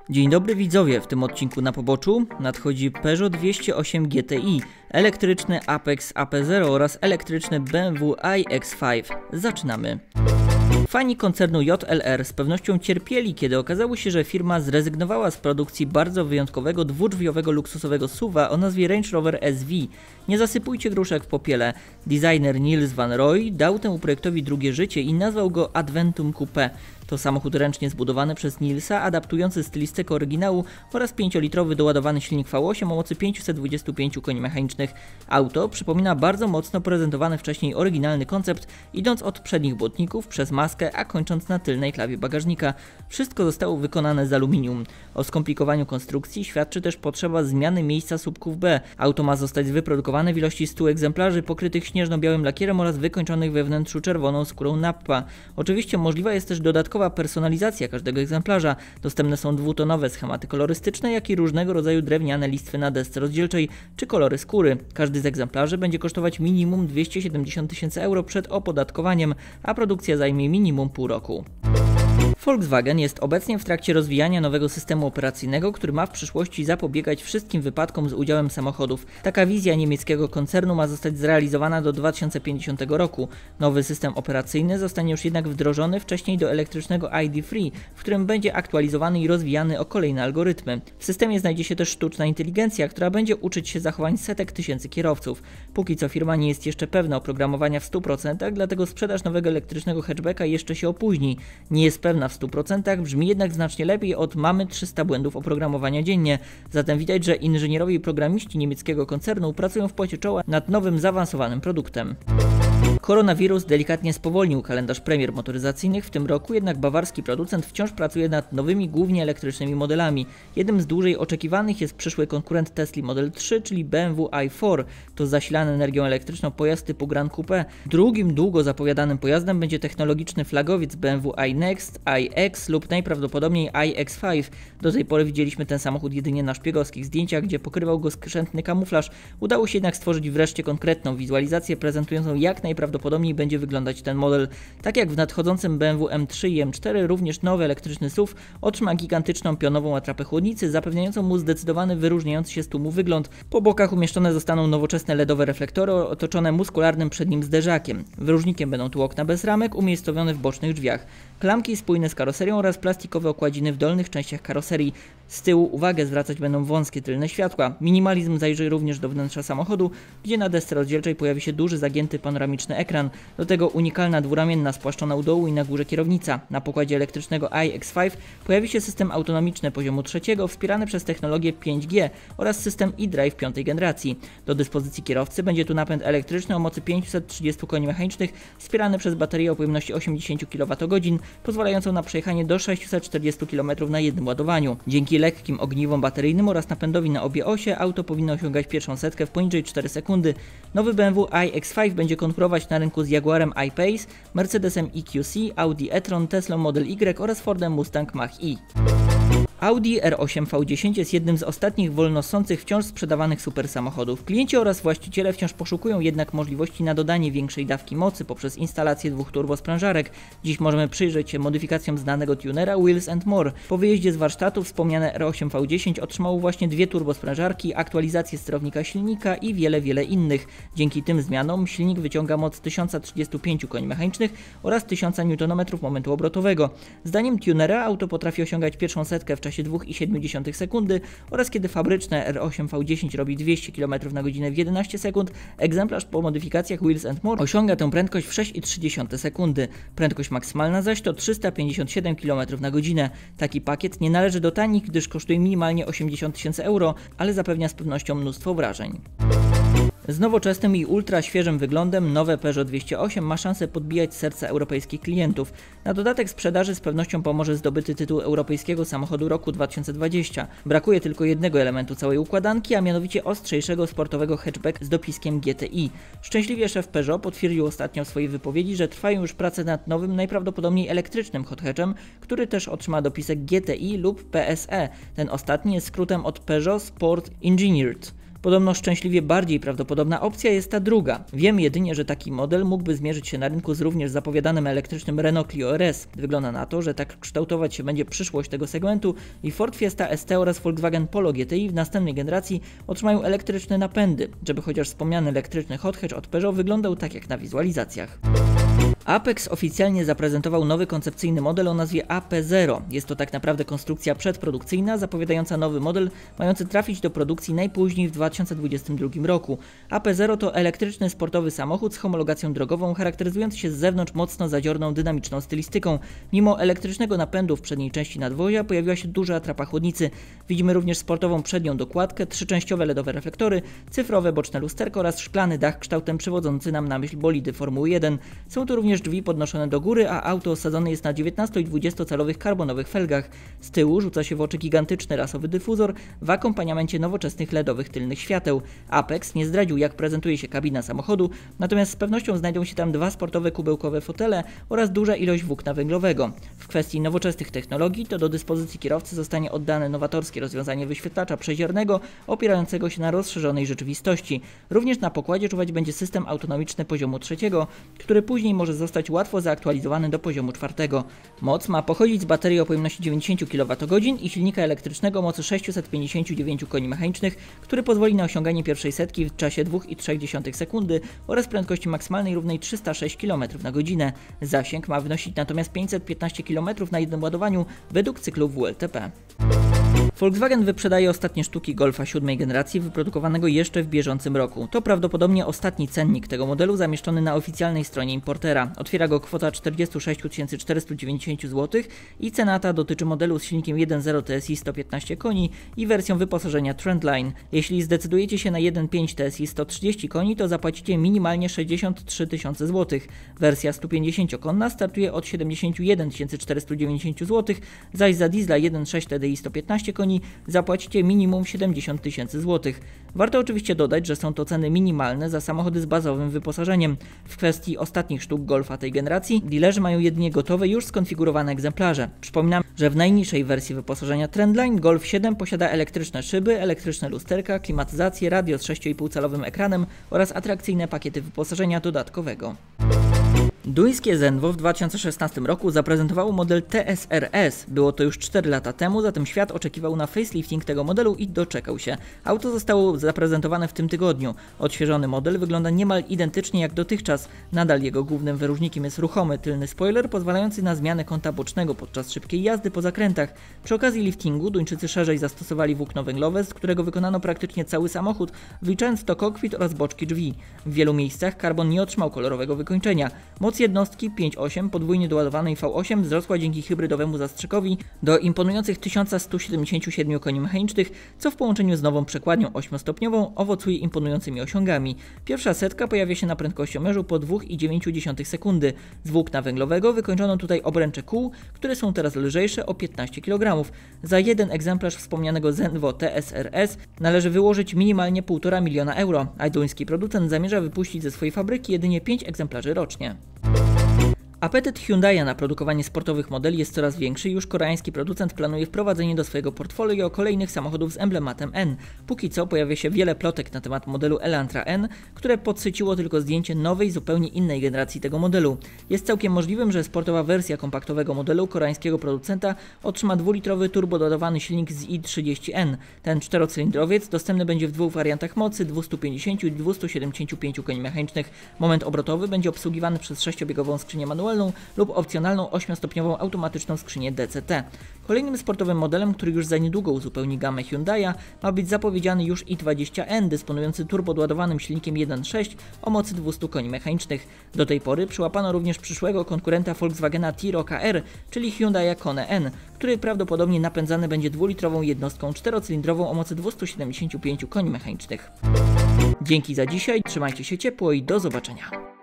Dzień dobry widzowie, w tym odcinku na poboczu nadchodzi Peugeot 208 GTI, elektryczny Apex AP0 oraz elektryczny BMW iX5. Zaczynamy. Fani koncernu JLR z pewnością cierpieli, kiedy okazało się, że firma zrezygnowała z produkcji bardzo wyjątkowego dwudrzwiowego luksusowego SUV-a o nazwie Range Rover SV. Nie zasypujcie gruszek w popiele. Designer Niels van Roy dał temu projektowi drugie życie i nazwał go Adventum Coupé. To samochód ręcznie zbudowany przez Nielsa, adaptujący stylistykę oryginału oraz 5-litrowy doładowany silnik V8 o mocy 525 koni mechanicznych. Auto przypomina bardzo mocno prezentowany wcześniej oryginalny koncept, idąc od przednich błotników przez maskę, a kończąc na tylnej klawie bagażnika. Wszystko zostało wykonane z aluminium. O skomplikowaniu konstrukcji świadczy też potrzeba zmiany miejsca słupków B. Auto ma zostać wyprodukowane w ilości 100 egzemplarzy pokrytych śnieżno-białym lakierem oraz wykończonych we wnętrzu czerwoną skórą nappa. Oczywiście możliwa jest też dodatkowa personalizacja każdego egzemplarza. Dostępne są dwutonowe schematy kolorystyczne, jak i różnego rodzaju drewniane listwy na desce rozdzielczej czy kolory skóry. Każdy z egzemplarzy będzie kosztować minimum 270 000 euro przed opodatkowaniem, a produkcja zajmie minimum pół roku. Volkswagen jest obecnie w trakcie rozwijania nowego systemu operacyjnego, który ma w przyszłości zapobiegać wszystkim wypadkom z udziałem samochodów. Taka wizja niemieckiego koncernu ma zostać zrealizowana do 2050 roku. Nowy system operacyjny zostanie już jednak wdrożony wcześniej do elektrycznego ID.3, w którym będzie aktualizowany i rozwijany o kolejne algorytmy. W systemie znajdzie się też sztuczna inteligencja, która będzie uczyć się zachowań setek tysięcy kierowców. Póki co firma nie jest jeszcze pewna oprogramowania w 100%, dlatego sprzedaż nowego elektrycznego hatchbacka jeszcze się opóźni. Nie jest pewna w 100%, brzmi jednak znacznie lepiej od mamy 300 błędów oprogramowania dziennie. Zatem widać, że inżynierowie i programiści niemieckiego koncernu pracują w pocie czoła nad nowym, zaawansowanym produktem. Koronawirus delikatnie spowolnił kalendarz premier motoryzacyjnych w tym roku, jednak bawarski producent wciąż pracuje nad nowymi, głównie elektrycznymi modelami. Jednym z dłużej oczekiwanych jest przyszły konkurent Tesli Model 3, czyli BMW i4. To zasilany energią elektryczną pojazd typu Gran Coupe. Drugim długo zapowiadanym pojazdem będzie technologiczny flagowiec BMW iNext, iX lub najprawdopodobniej iX5. Do tej pory widzieliśmy ten samochód jedynie na szpiegowskich zdjęciach, gdzie pokrywał go skrzętny kamuflaż. Udało się jednak stworzyć wreszcie konkretną wizualizację prezentującą, jak najprawdopodobniej będzie wyglądać ten model. Tak jak w nadchodzącym BMW M3 i M4, również nowy elektryczny SUV otrzyma gigantyczną pionową atrapę chłodnicy, zapewniającą mu zdecydowany, wyróżniający się z tłumu wygląd. Po bokach umieszczone zostaną nowoczesne LEDowe reflektory otoczone muskularnym przednim zderzakiem. Wyróżnikiem będą tu okna bez ramek umiejscowione w bocznych drzwiach. Klamki spójne z karoserią oraz plastikowe okładziny w dolnych częściach karoserii. Z tyłu uwagę zwracać będą wąskie tylne światła. Minimalizm zajrzy również do wnętrza samochodu, gdzie na desce rozdzielczej pojawi się duży, zagięty panoramiczny ekran. Do tego unikalna dwuramienna spłaszczona u dołu i na górze kierownica. Na pokładzie elektrycznego iX5 pojawi się system autonomiczny poziomu trzeciego wspierany przez technologię 5G oraz system eDrive 5. generacji. Do dyspozycji kierowcy będzie tu napęd elektryczny o mocy 530 koni mechanicznych wspierany przez baterię o pojemności 80 kWh, pozwalającą na przejechanie do 640 km na jednym ładowaniu. Dzięki lekkim ogniwom bateryjnym oraz napędowi na obie osie auto powinno osiągać pierwszą setkę w poniżej 4 sekundy. Nowy BMW iX5 będzie konkurować na rynku z Jaguarem I-Pace, Mercedesem EQC, Audi e-tron, Teslą Model Y oraz Fordem Mustang Mach-E. Audi R8 V10 jest jednym z ostatnich wolnosących wciąż sprzedawanych supersamochodów. Klienci oraz właściciele wciąż poszukują jednak możliwości na dodanie większej dawki mocy poprzez instalację dwóch turbosprężarek. Dziś możemy przyjrzeć się modyfikacjom znanego tunera Wheels & More. Po wyjeździe z warsztatu wspomniane R8 V10 otrzymało właśnie dwie turbosprężarki, aktualizację sterownika silnika i wiele innych. Dzięki tym zmianom silnik wyciąga moc 1035 koni mechanicznych oraz 1000 Nm momentu obrotowego. Zdaniem tunera auto potrafi osiągać pierwszą setkę w czasie 2,7 sekundy oraz kiedy fabryczne R8 V10 robi 200 km na godzinę w 11 sekund, egzemplarz po modyfikacjach Wheels & More osiąga tę prędkość w 6,3 sekundy. Prędkość maksymalna zaś to 357 km na godzinę. Taki pakiet nie należy do tanich, gdyż kosztuje minimalnie 80 000 euro, ale zapewnia z pewnością mnóstwo wrażeń. Z nowoczesnym i ultra świeżym wyglądem nowe Peugeot 208 ma szansę podbijać serca europejskich klientów. Na dodatek sprzedaży z pewnością pomoże zdobyty tytuł europejskiego samochodu roku 2020. Brakuje tylko jednego elementu całej układanki, a mianowicie ostrzejszego sportowego hatchback z dopiskiem GTI. Szczęśliwie szef Peugeot potwierdził ostatnio w swojej wypowiedzi, że trwają już prace nad nowym, najprawdopodobniej elektrycznym hot hatchem, który też otrzyma dopisek GTI lub PSE. Ten ostatni jest skrótem od Peugeot Sport Engineered. Podobno szczęśliwie bardziej prawdopodobna opcja jest ta druga. Wiem jedynie, że taki model mógłby zmierzyć się na rynku z również zapowiadanym elektrycznym Renault Clio RS. Wygląda na to, że tak kształtować się będzie przyszłość tego segmentu i Ford Fiesta ST oraz Volkswagen Polo GTI w następnej generacji otrzymają elektryczne napędy, żeby chociaż wspomniany elektryczny hot hatch od Peugeot wyglądał tak jak na wizualizacjach. Apex oficjalnie zaprezentował nowy koncepcyjny model o nazwie AP0. Jest to tak naprawdę konstrukcja przedprodukcyjna zapowiadająca nowy model mający trafić do produkcji najpóźniej w 2022 roku. AP0 to elektryczny sportowy samochód z homologacją drogową charakteryzujący się z zewnątrz mocno zadziorną dynamiczną stylistyką. Mimo elektrycznego napędu w przedniej części nadwozia pojawiła się duża atrapa chłodnicy. Widzimy również sportową przednią dokładkę, trzyczęściowe LEDowe reflektory, cyfrowe boczne lusterko oraz szklany dach kształtem przywodzący nam na myśl bolidy Formuły 1. Są tu również drzwi podnoszone do góry, a auto osadzone jest na 19 i 20-calowych karbonowych felgach. Z tyłu rzuca się w oczy gigantyczny rasowy dyfuzor w akompaniamencie nowoczesnych LEDowych tylnych świateł. Apex nie zdradził, jak prezentuje się kabina samochodu, natomiast z pewnością znajdą się tam dwa sportowe kubełkowe fotele oraz duża ilość włókna węglowego. W kwestii nowoczesnych technologii to do dyspozycji kierowcy zostanie oddane nowatorskie rozwiązanie wyświetlacza przeziornego opierającego się na rozszerzonej rzeczywistości. Również na pokładzie czuwać będzie system autonomiczny poziomu 3, który później może zostać łatwo zaaktualizowany do poziomu 4. Moc ma pochodzić z baterii o pojemności 90 kWh i silnika elektrycznego o mocy 659 koni mechanicznych, który pozwoli na osiąganie pierwszej setki w czasie 2,3 sekundy oraz prędkości maksymalnej równej 306 km na godzinę. Zasięg ma wynosić natomiast 515 km na jednym ładowaniu według cyklu WLTP. Volkswagen wyprzedaje ostatnie sztuki Golfa 7 generacji wyprodukowanego jeszcze w bieżącym roku. To prawdopodobnie ostatni cennik tego modelu zamieszczony na oficjalnej stronie importera. Otwiera go kwota 46 490 zł i cena ta dotyczy modelu z silnikiem 1.0 TSI 115 koni i wersją wyposażenia Trendline. Jeśli zdecydujecie się na 1.5 TSI 130 koni, to zapłacicie minimalnie 63 000 zł. Wersja 150-konna startuje od 71 490 zł, zaś za diesla 1.6 TDI 115 koni zapłacicie minimum 70 000 zł. Warto oczywiście dodać, że są to ceny minimalne za samochody z bazowym wyposażeniem. W kwestii ostatnich sztuk Golfa tej generacji dealerzy mają jedynie gotowe, już skonfigurowane egzemplarze. Przypominam, że w najniższej wersji wyposażenia Trendline Golf 7 posiada elektryczne szyby, elektryczne lusterka, klimatyzację, radio z 6,5-calowym ekranem oraz atrakcyjne pakiety wyposażenia dodatkowego. Duńskie Zenwo w 2016 roku zaprezentowało model TSRS. Było to już 4 lata temu, zatem świat oczekiwał na facelifting tego modelu i doczekał się. Auto zostało zaprezentowane w tym tygodniu. Odświeżony model wygląda niemal identycznie jak dotychczas. Nadal jego głównym wyróżnikiem jest ruchomy tylny spoiler pozwalający na zmianę kąta bocznego podczas szybkiej jazdy po zakrętach. Przy okazji liftingu Duńczycy szerzej zastosowali włókno węglowe, z którego wykonano praktycznie cały samochód, wliczając w to kokpit oraz boczki drzwi. W wielu miejscach karbon nie otrzymał kolorowego wykończenia. Moc jednostki 5.8 podwójnie doładowanej V8 wzrosła dzięki hybrydowemu zastrzykowi do imponujących 1177 koni mechanicznych, co w połączeniu z nową przekładnią 8-stopniową owocuje imponującymi osiągami. Pierwsza setka pojawia się na prędkościomierzu po 2,9 sekundy. Z włókna węglowego wykończono tutaj obręcze kół, które są teraz lżejsze o 15 kg. Za jeden egzemplarz wspomnianego Zenwo TSRS należy wyłożyć minimalnie 1,5 miliona euro, a duński producent zamierza wypuścić ze swojej fabryki jedynie 5 egzemplarzy rocznie. Apetyt Hyundai'a na produkowanie sportowych modeli jest coraz większy i już koreański producent planuje wprowadzenie do swojego portfolio kolejnych samochodów z emblematem N. Póki co pojawia się wiele plotek na temat modelu Elantra N, które podsyciło tylko zdjęcie nowej, zupełnie innej generacji tego modelu. Jest całkiem możliwym, że sportowa wersja kompaktowego modelu koreańskiego producenta otrzyma 2-litrowy turbododawany silnik z i30N. Ten czterocylindrowiec dostępny będzie w dwóch wariantach mocy 250 i 275 koni mechanicznych. Moment obrotowy będzie obsługiwany przez 6-biegową skrzynię manualną lub opcjonalną 8-stopniową automatyczną skrzynię DCT. Kolejnym sportowym modelem, który już za niedługo uzupełni gamę Hyundai'a, ma być zapowiedziany już i20N, dysponujący turbodładowanym silnikiem 1.6 o mocy 200 koni mechanicznych. Do tej pory przyłapano również przyszłego konkurenta Volkswagena T-Rocka R, czyli Hyundai Kona N, który prawdopodobnie napędzany będzie 2-litrową jednostką czterocylindrową o mocy 275 koni mechanicznych. Dzięki za dzisiaj, trzymajcie się ciepło i do zobaczenia.